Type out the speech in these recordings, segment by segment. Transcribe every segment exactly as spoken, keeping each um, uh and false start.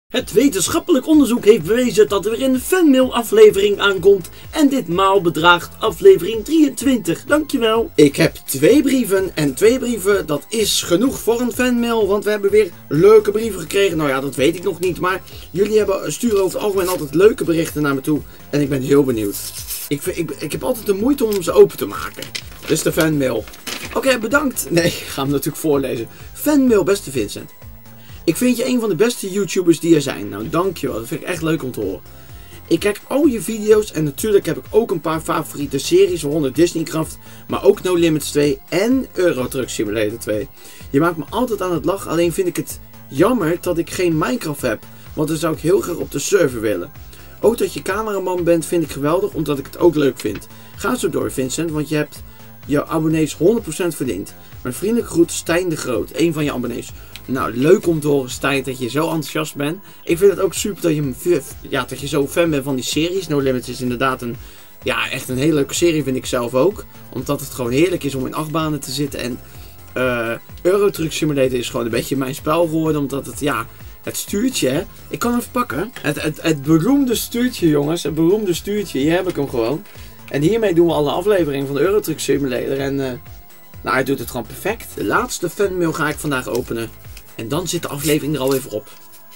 Het wetenschappelijk onderzoek heeft bewezen dat er weer een fanmail aflevering aankomt. En ditmaal bedraagt aflevering drieëntwintig. Dankjewel. Ik heb twee brieven en twee brieven, dat is genoeg voor een fanmail. Want we hebben weer leuke brieven gekregen. Nou ja, dat weet ik nog niet. Maar jullie hebben, sturen over het algemeen altijd leuke berichten naar me toe. En ik ben heel benieuwd. Ik, ik, ik heb altijd de moeite om ze open te maken. Dus de fanmail. Oké, okay, bedankt. Nee, ik ga hem natuurlijk voorlezen. Fanmail, beste Vincent. Ik vind je een van de beste YouTubers die er zijn. Nou, dankjewel. Dat vind ik echt leuk om te horen. Ik kijk al je video's en natuurlijk heb ik ook een paar favoriete series, waaronder Disneycraft, maar ook No Limits twee en Euro Truck Simulator twee. Je maakt me altijd aan het lachen, alleen vind ik het jammer dat ik geen Minecraft heb, want dan zou ik heel graag op de server willen. Ook dat je cameraman bent vind ik geweldig, omdat ik het ook leuk vind. Ga zo door, Vincent, want je hebt jouw abonnees honderd procent verdiend. Mijn vriendelijke groet, Stijn de Groot, een van je abonnees. Nou, leuk om te horen, Stijn, dat je zo enthousiast bent. Ik vind het ook super dat je, ja, dat je zo fan bent van die series. No Limits is inderdaad een, ja, echt een hele leuke serie, vind ik zelf ook. Omdat het gewoon heerlijk is om in achtbanen te zitten. En uh, Euro Truck Simulator is gewoon een beetje mijn spel geworden. Omdat het, ja, het stuurtje, hè. Ik kan hem even pakken. Het, het, het beroemde stuurtje, jongens. Het beroemde stuurtje. Hier heb ik hem gewoon. En hiermee doen we alle afleveringen van de Euro Truck Simulator. En, uh, nou, hij doet het gewoon perfect. De laatste fanmail ga ik vandaag openen. En dan zit de aflevering er alweer op.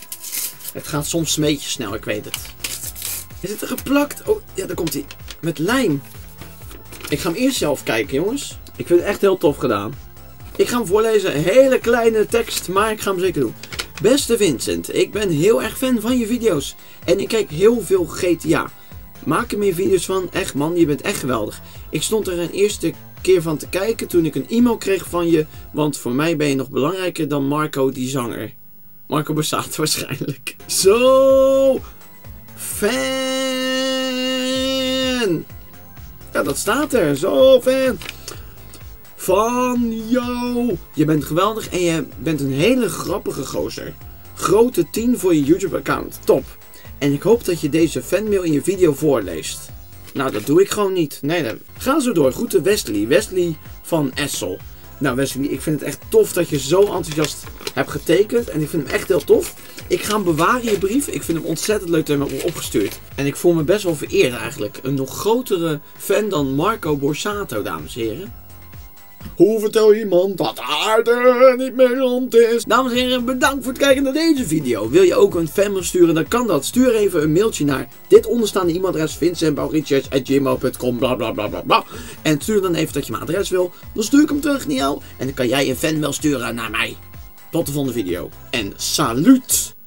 Het gaat soms een beetje snel, ik weet het. Is het er geplakt? Oh, ja, daar komt hij. Met lijm. Ik ga hem eerst zelf kijken, jongens. Ik vind het echt heel tof gedaan. Ik ga hem voorlezen. Een hele kleine tekst, maar ik ga hem zeker doen. Beste Vincent, ik ben heel erg fan van je video's. En ik kijk heel veel G T A. Maak er meer video's van. Echt man, je bent echt geweldig. Ik stond er een eerste keer van te kijken toen ik een e-mail kreeg van je, want voor mij ben je nog belangrijker dan Marco die zanger. Marco bestaat waarschijnlijk. Zo fan. Ja, dat staat er. Zo fan van jou. Je bent geweldig en je bent een hele grappige gozer. Grote tien voor je YouTube account. Top. En ik hoop dat je deze fanmail in je video voorleest. Nou, dat doe ik gewoon niet. Nee, nee. Ga zo door. Groeten Wesley. Wesley van Essel. Nou, Wesley, ik vind het echt tof dat je zo enthousiast hebt getekend. En ik vind hem echt heel tof. Ik ga hem bewaren, je brief. Ik vind hem ontzettend leuk dat je hem hebt opgestuurd. En ik voel me best wel vereerd eigenlijk. Een nog grotere fan dan Marco Borsato, dames en heren. Hoe vertel je iemand dat de aarde niet meer rond is? Dames en heren, bedankt voor het kijken naar deze video. Wil je ook een fanmail sturen, dan kan dat. Stuur even een mailtje naar dit onderstaande e-mailadres vincent mauritius at gmail punt com bla bla bla bla bla. En stuur dan even dat je mijn adres wil. Dan stuur ik hem terug naar jou. En dan kan jij een fanmail sturen naar mij. Tot de volgende video. En salut!